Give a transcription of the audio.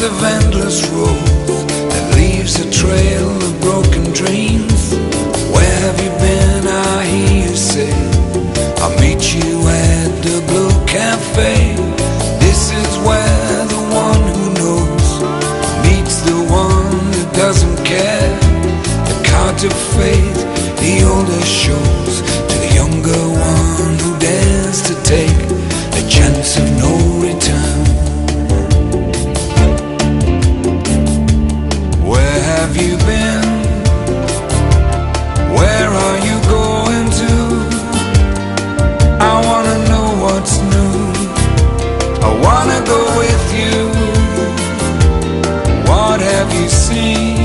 of endless roads that leaves a trail of broken dreams. Where have you been, I hear you say? I'll meet you at the Blue Cafe. This is where the one who knows meets the one that doesn't care. The cards of fate, the older shows to the younger one who dares to take a chance of no return. Where have you been? Where are you going to? I wanna know what's new. I wanna go with you. What have you seen?